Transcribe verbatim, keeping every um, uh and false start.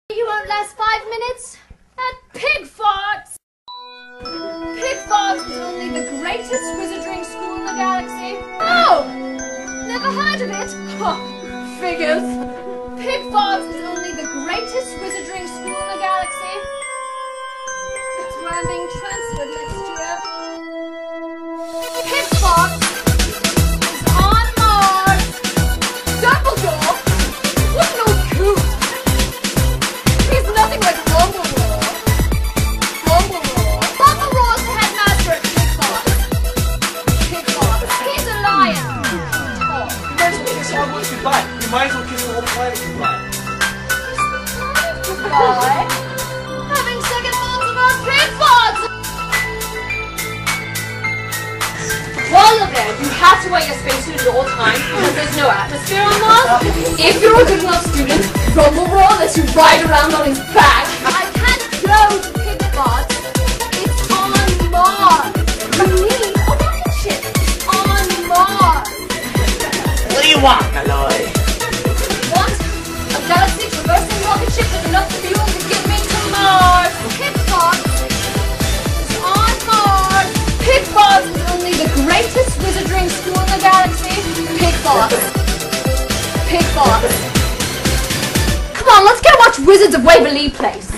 You won't last five minutes at Pigfarts! Pigfarts is only the greatest wizardring school in the galaxy. Oh! Never heard of it? Huh, figures. Pigfarts is only the greatest wizardring school in the galaxy. That's where I'm being transferred next year. Pigfarts is on Mars! Dumbledore? What an old coot! He's nothing like Dumbledore. Dumbledore? Dumbledore's the headmaster at Pigfarts. Pigfarts. He's a lion. Oh. You might as well kiss our world goodbye. You might as well kiss the whole planet goodbye. Goodbye. Having second thoughts about Pigfarts! While you're there, you have to wear your spacesuit at all times because there's no atmosphere on Mars. If you're a good enough student, Dumbledore lets you ride around on his back. I can't go to Pigfarts. It's on Mars. You need a rocket ship on Mars. What do you want, Malloy? What? A galaxy traversing rocket ship with enough fuel to get me to Mars. Pigfarts is on Mars. Pigfarts is only the greatest wizardring school in the galaxy. Pigfarts. Pigfarts. Come on, let's go watch Wizards of Waverly Place.